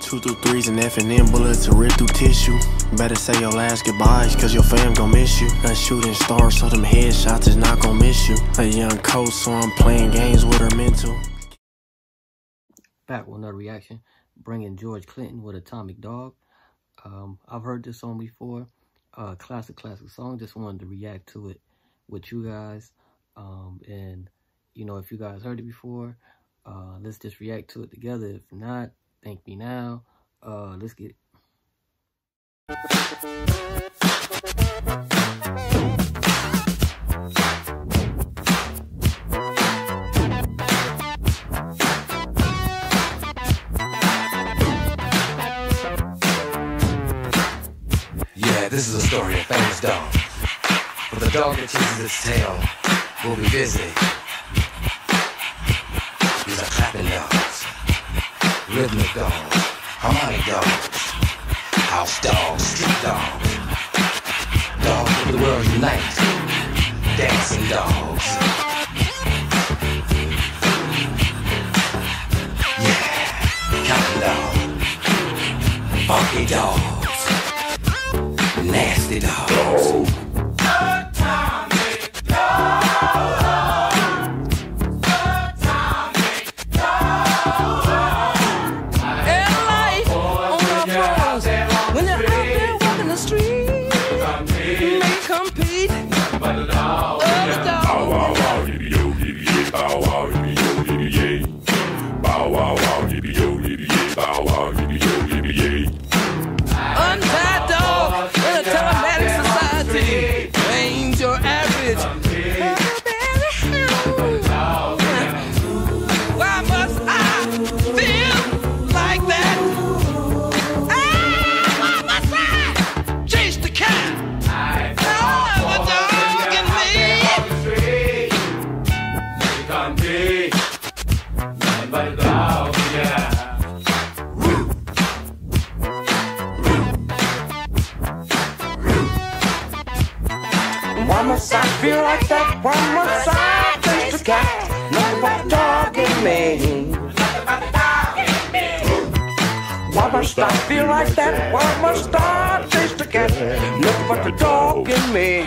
2 through 3s and F&M bullets to rip through tissue. Better say your last goodbyes, cause your fam gon' miss you. A shooting star, so them headshots is not gon' miss you. A young coach, so I'm playing games with her mental. Back with another reaction, bringing George Clinton with Atomic Dog. I've heard this song before. Classic song. Just wanted to react to it with you guys. And, you know, if you guys heard it before, let's just react to it together. If not, thank me now. Let's get it. Yeah, this is a story of a famous dog. But the dog that chases its tail will be busy. These are clapping dogs, rhythmic dogs, harmonic dogs, house dogs, street dogs, dogs of the world unite, dancing dogs. Yeah, counting dogs, funky dogs, nasty dogs. Untied dog in a telematic society ain't your average. Why must I feel like that? Why must I chase the cat? The dog in me. Can't be nothing but a dog, yeah. Why must I feel like that? Why must I chase the cat? Nothing but a dog in me. Why must I feel like that? Why must I chase the cat? Nothing but the dog in me.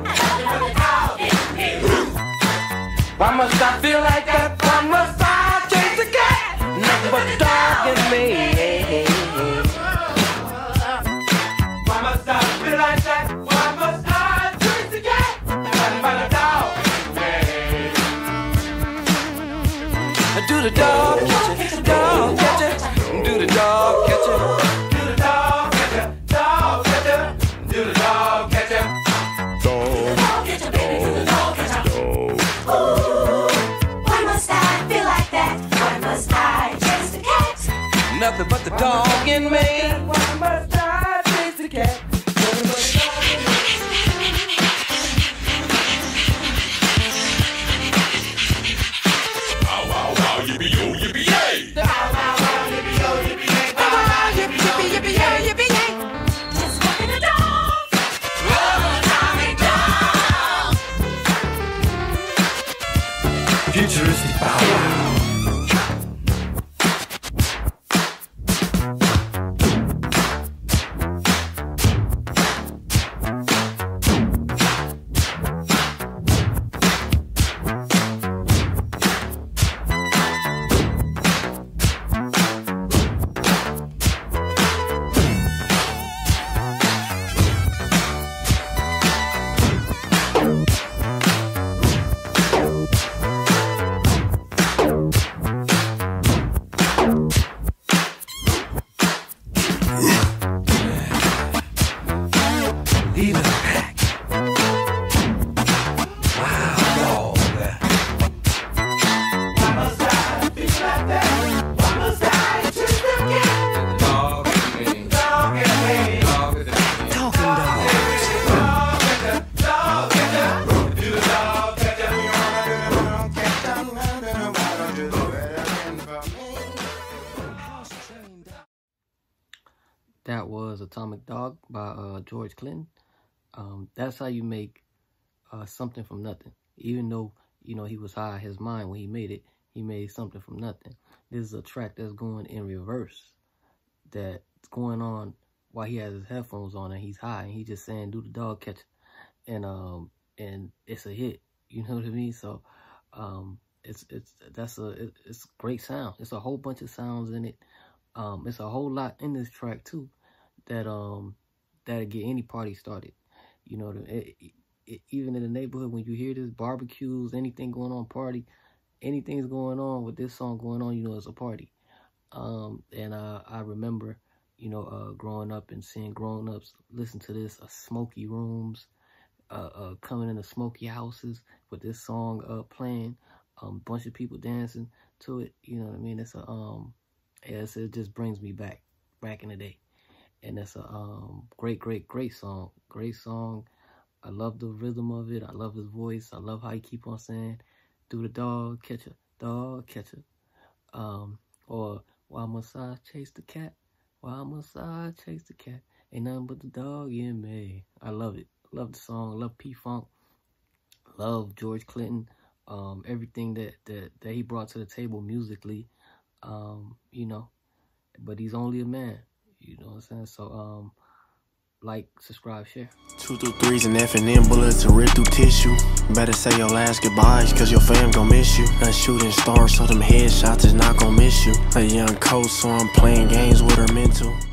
Why must I feel like that? Why must I chase the cat? Nothing but the dog in me. Why must I feel like that? Why must I chase the cat? Nothing but the dog in me. Do the dog catch it, dog catch it, do the dog catch it, do the dog catch it, dog catch it, do the dog catch it, dog catch it, baby, do the dog catch it. Why must I feel like that? Why must I chase the cat? Nothing but the dog in me. Why must I chase the cat? Nothing but the dog in me. Bow wow wow yippee yo yippee yay! Bow wow wow yippee yo yippee yay! Bow wow yippee yippee yippee yo yippee yay! Just walking a dog. Atomic dog. Futuristic bow wow. Lead of the pack. Wow, dog. Why must I feel like that? Why must I chase the cat? Dog in me. Dog in me. Dog in me. Talking dogs. Dog catch it, dog catch it, do the dog catch it. That was Atomic Dog by George Clinton. That's how you make something from nothing. Even though, you know, he was high his mind when he made it, he made something from nothing. This is a track that's going in reverse. that's going on while he has his headphones on and he's high and he's just saying, "Do the dog catcher," and it's a hit. You know what I mean? So it's great sound. It's a whole bunch of sounds in it. It's a whole lot in this track too that'll get any party started. You know, even in the neighborhood, when you hear this, barbecues, anything going on, party, anything's going on with this song going on, you know it's a party. And I remember, you know, growing up and seeing grown-ups listen to this, smoky rooms, coming into smoky houses with this song playing, bunch of people dancing to it. You know what I mean? It's it just brings me back in the day, and it's a great song. Great song. I love the rhythm of it. I love his voice. I love how he keep on saying, "Do the dog catcher, dog catcher," or "Why must I chase the cat? Why must I chase the cat? Ain't nothing but the dog in me." I love it. Love the song. Love P-Funk. Love George Clinton. Everything that he brought to the table musically. You know, but he's only a man. You know what I'm saying? So like, subscribe, share. 2 through 3s and F&M bullets to rip through tissue. Better say your last goodbyes, cause your fam gon' miss you. A shooting star, so them headshots is not gon' miss you. A young coach, so I'm playing games with her mental.